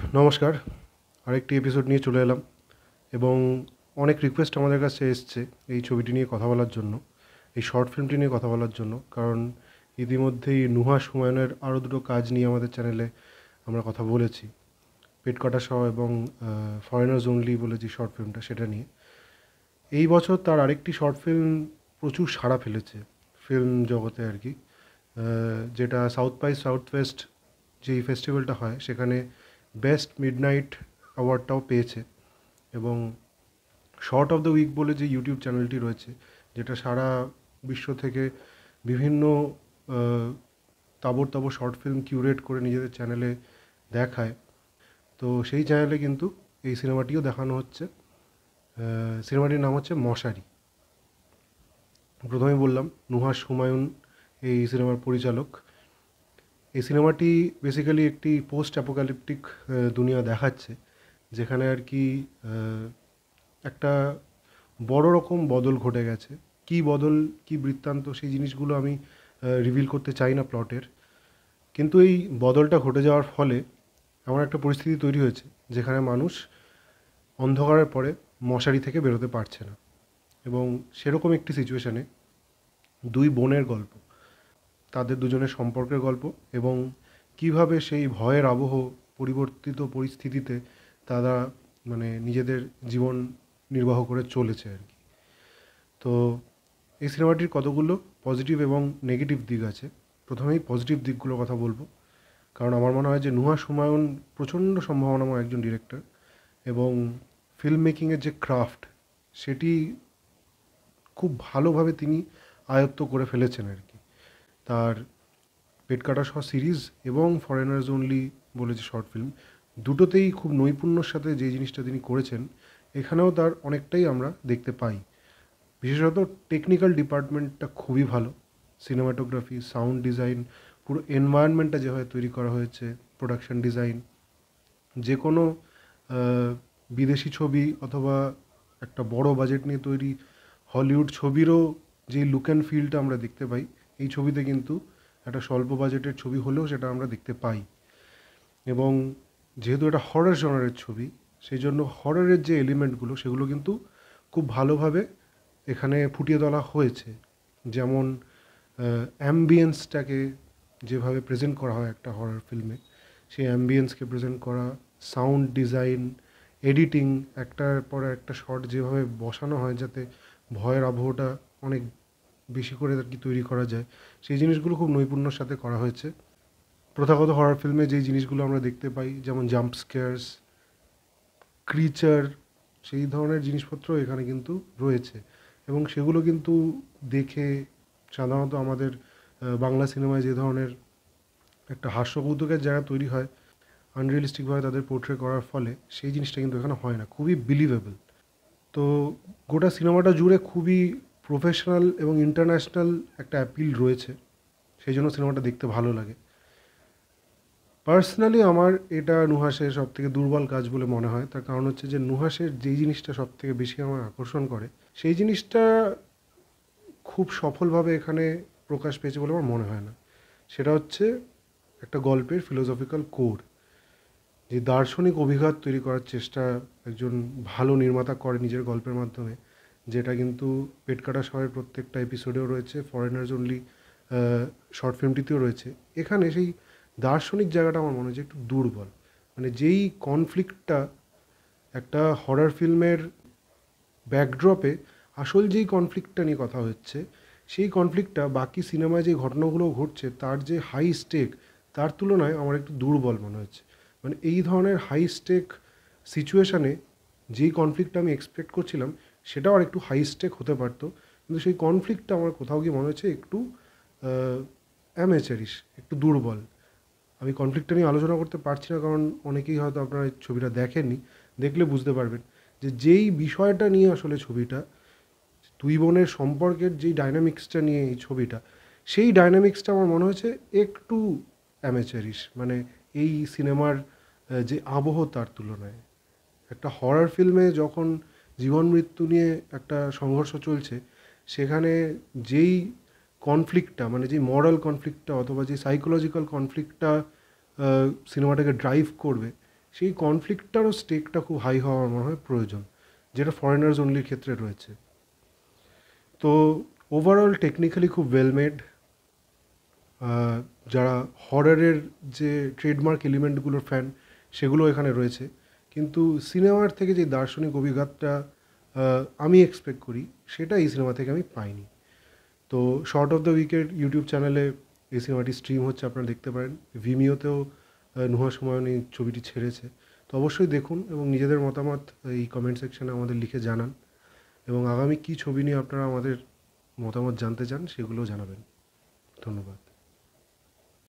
নমস্কার, আরেকটি এপিসোড নিয়ে চলে এলাম এবং অনেক রিকোয়েস্ট আমাদের কাছে এসছে এই ছবিটি নিয়ে কথা বলার জন্য, এই শর্ট ফিল্মটি নিয়ে কথা বলার জন্য। কারণ ইতিমধ্যেই নুহাশ হুমায়ুনের আরও দুটো কাজ নিয়ে আমাদের চ্যানেলে আমরা কথা বলেছি, পেট কাটা সহ এবং ফরেনার্স অনলি বলে যে শর্ট ফিল্মটা, সেটা নিয়ে। এই বছর তার আরেকটি শর্ট ফিল্ম প্রচুর সাড়া ফেলেছে ফিল্ম জগতে আর কি, যেটা সাউথ বাই সাউথ ওয়েস্ট যেই ফেস্টিভ্যালটা হয় সেখানে বেস্ট মিডনাইট অ্যাওয়ার্ডটাও পেয়েছে। এবং শর্ট অফ দ্য উইক বলে যে ইউটিউব চ্যানেলটি রয়েছে, যেটা সারা বিশ্ব থেকে বিভিন্ন তাবর তাবর শর্ট ফিল্ম কিউরেট করে নিজেদের চ্যানেলে দেখায়, তো সেই চ্যানেলে কিন্তু এই সিনেমাটিও দেখানো হচ্ছে। সিনেমাটির নাম হচ্ছে মশারি। প্রথমেই বললাম নুহাশ হুমায়ুন এই সিনেমার পরিচালক। এই সিনেমাটি বেসিক্যালি একটি পোস্ট অ্যাপোক্যালিপটিক দুনিয়া দেখাচ্ছে, যেখানে আর কি একটা বড় রকম বদল ঘটে গেছে। কি বদল, কি বৃত্তান্ত, সেই জিনিসগুলো আমি রিভিল করতে চাই না প্লটের। কিন্তু এই বদলটা ঘটে যাওয়ার ফলে এমন একটা পরিস্থিতি তৈরি হয়েছে যেখানে মানুষ অন্ধকারের পরে মশারি থেকে বেরোতে পারছে না। এবং সেরকম একটি সিচুয়েশানে দুই বোনের গল্প, তাদের দুজনের সম্পর্কের গল্প, এবং কিভাবে সেই ভয়ের আবহ পরিবর্তিত পরিস্থিতিতে তারা নিজেদের জীবন নির্বাহ করে চলেছে আর কি। তো এই সিনেমাটির কতগুলো পজিটিভ এবং নেগেটিভ দিক আছে। প্রথমেই পজিটিভ দিকগুলোর কথা বলবো, কারণ আমার মনে হয় যে নুহাশ হুমায়ুন প্রচণ্ড সম্ভাবনাময় একজন ডিরেক্টর, এবং ফিল্ম মেকিংয়ের যে ক্রাফট সেটি খুব ভালোভাবে তিনি আয়ত্ত করে ফেলেছেন আর কি। তার পেট কাটা সহ সিরিজ এবং ফরেনার্স অনলি বলে যে শর্ট ফিল্ম, দুটোতেই খুব নৈপুণ্যর সাথে যে জিনিসটা তিনি করেছেন, এখানেও তার অনেকটাই আমরা দেখতে পাই। বিশেষত টেকনিক্যাল ডিপার্টমেন্টটা খুবই ভালো, সিনেমাটোগ্রাফি, সাউন্ড ডিজাইন, পুরো এনভায়রনমেন্টটা যেভাবে তৈরি করা হয়েছে, প্রোডাকশন ডিজাইন, যে কোনো বিদেশি ছবি অথবা একটা বড় বাজেট নিয়ে তৈরি হলিউড ছবিরও যে লুক অ্যান্ড ফিলটা আমরা দেখতে পাই, এই ছবিতে কিন্তু একটা স্বল্প বাজেটের ছবি হলেও সেটা আমরা দেখতে পাই। এবং যেহেতু এটা হরর জনারের ছবি, সেই জন্য হররের যে এলিমেন্টগুলো সেগুলো কিন্তু খুব ভালোভাবে এখানে ফুটিয়ে তোলা হয়েছে। যেমন অ্যাম্বিয়েন্সটাকে যেভাবে প্রেজেন্ট করা হয় একটা হরর ফিল্মে, সেই অ্যাম্বিয়েন্সকে প্রেজেন্ট করা, সাউন্ড ডিজাইন, এডিটিং, একটার পর একটা শট যেভাবে বসানো হয় যাতে ভয়ের আবহটা অনেক বেশি করে আর কি তৈরি করা যায়, সেই জিনিসগুলো খুব নৈপুণ্যর সাথে করা হয়েছে। প্রথাগত হরর ফিল্মে যেই জিনিসগুলো আমরা দেখতে পাই, যেমন জাম্প স্কেয়ার্স, ক্রিচার, সেই ধরনের জিনিসপত্র এখানে কিন্তু রয়েছে। এবং সেগুলো কিন্তু দেখে সাধারণত আমাদের বাংলা সিনেমায় যে ধরনের একটা হাস্যকৌতুকের জায়গা তৈরি হয়, আনরিয়েলিস্টিকভাবে তাদের পোর্ট্রে করার ফলে সেই জিনিসটা কিন্তু এখানে হয় না, খুবই বিলিভেবল। তো গোটা সিনেমাটা জুড়ে খুবই প্রফেশনাল এবং ইন্টারন্যাশনাল একটা অ্যাপিল রয়েছে, সেই জন্য সিনেমাটা দেখতে ভালো লাগে। পার্সোনালি আমার এটা নুহাসের সবথেকে দুর্বল কাজ বলে মনে হয়। তার কারণ হচ্ছে যে নুহাসের যেই জিনিসটা সবথেকে বেশি আমার আকর্ষণ করে, সেই জিনিসটা খুব সফলভাবে এখানে প্রকাশ পেয়েছে বলে আমার মনে হয় না। সেটা হচ্ছে একটা গল্পের ফিলোসফিক্যাল কোর, যে দার্শনিক অভিঘাত তৈরি করার চেষ্টা একজন ভালো নির্মাতা করে নিজের গল্পের মাধ্যমে, যেটা কিন্তু পেট কাটা শহরের প্রত্যেকটা এপিসোডেও রয়েছে, ফরেনার্স অনলি শর্ট ফিল্মটিতেও রয়েছে। এখানে সেই দার্শনিক জায়গাটা আমার মনে হচ্ছে একটু দুর্বল। যেই কনফ্লিক্টটা একটা হরর ফিল্মের ব্যাকড্রপে আসল যেই কনফ্লিক্টটা নিয়ে কথা হচ্ছে, সেই কনফ্লিক্টটা বাকি সিনেমায় যে ঘটনাগুলো ঘটছে তার যে হাই স্টেক, তার তুলনায় আমার একটু দুর্বল মনে হচ্ছে। এই ধরনের হাই স্টেক সিচুয়েশানে যেই কনফ্লিক্টটা আমি এক্সপেক্ট করছিলাম, সেটাও আর একটু হাই স্টেক হতে পারতো, কিন্তু সেই কনফ্লিক্টটা আমার কোথাও গিয়ে মনে হচ্ছে একটু অ্যামেচারিশ, একটু দুর্বল। আমি কনফ্লিক্টটা নিয়ে আলোচনা করতে পারছি না, কারণ অনেকেই হয়তো আপনারা এই ছবিটা দেখেননি, দেখলে বুঝতে পারবেন যে যেই বিষয়টা নিয়ে আসলে ছবিটা, দুই বোনের সম্পর্কের যেই ডাইনামিক্সটা নিয়ে এই ছবিটা, সেই ডাইনামিক্সটা আমার মনে হয়েছে একটু অ্যামেচারিশ, এই সিনেমার যে আবহ তার তুলনায়। একটা হরর ফিল্মে যখন জীবন মৃত্যু নিয়ে একটা সংঘর্ষ চলছে, সেখানে যেই কনফ্লিক্টটা, যেই মরাল কনফ্লিক্টটা অথবা যে সাইকোলজিক্যাল কনফ্লিক্টটা সিনেমাটাকে ড্রাইভ করবে, সেই কনফ্লিক্টটারও স্টেকটা খুব হাই হওয়া আমার মনে হয় প্রয়োজন, যেটা ফরেনার্স অনলির ক্ষেত্রে রয়েছে। তো ওভারঅল টেকনিক্যালি খুব ওয়েল মেড। যারা হরারের যে ট্রেডমার্ক এলিমেন্টগুলোর ফ্যান সেগুলো এখানে রয়েছে, কিন্তু সিনেমার থেকে যে দার্শনিক অভিঘাতটা আমি এক্সপেক্ট করি সেটা এই সিনেমা থেকে আমি পাইনি। তো শর্ট অফ দ্য উইকের ইউটিউব চ্যানেলে এই সিনেমাটি স্ট্রিম হচ্ছে, আপনারা দেখতে পারেন। ভিমিওতেও নুহাশ হুমায়ুন এই ছবিটি ছেড়েছে। তো অবশ্যই দেখুন এবং নিজেদের মতামত এই কমেন্ট সেকশানে আমাদের লিখে জানান, এবং আগামী কী ছবি নিয়ে আপনারা আমাদের মতামত জানতে চান সেগুলোও জানাবেন। ধন্যবাদ।